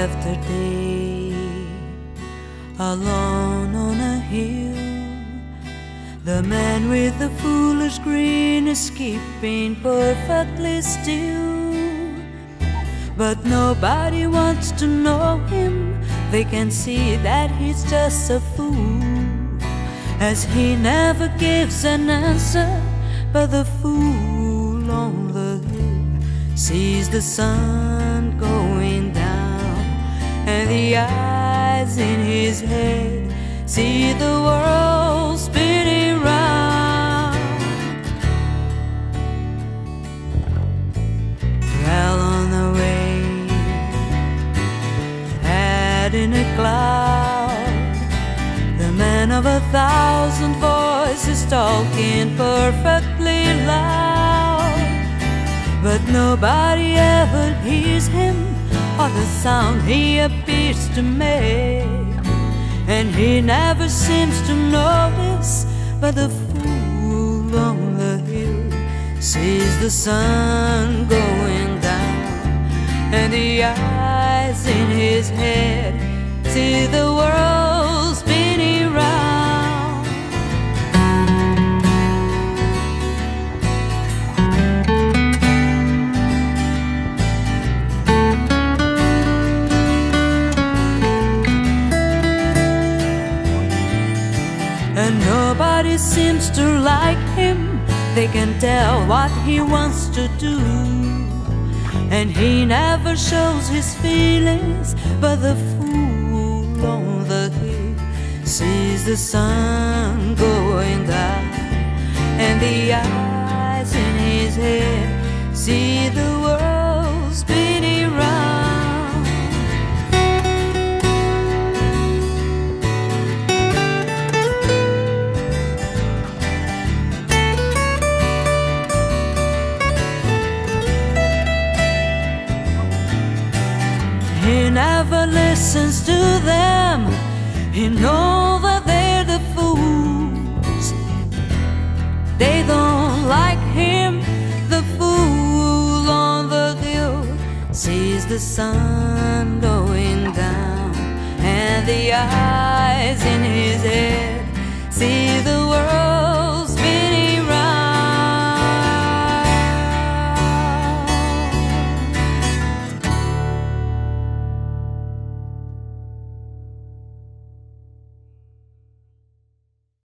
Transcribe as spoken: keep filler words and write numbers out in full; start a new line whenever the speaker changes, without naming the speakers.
after day, alone on a hill, the man with the foolish grin is keeping perfectly still. But nobody wants to know him, they can see that he's just a fool, as he never gives an answer. But the fool on the hill sees the sun going down, and the eyes in his head see the world spinning round. Well on the way, head in a cloud, the man of a thousand voices talking perfectly loud. But nobody ever hears him or the sound he appears to make, and he never seems to notice. But the fool on the hill sees the sun going down, and the eyes in his head see the world spinning round. And nobody seems to like him, they can tell what he wants to do, and he never shows his feelings. But the fool on the hill sees the sun going down, and the eyes in his head see the world spinning round. He never listens to them, he knows that they're the fools. They don't like him, the fool on the hill sees the sun going down, and the eyes in his head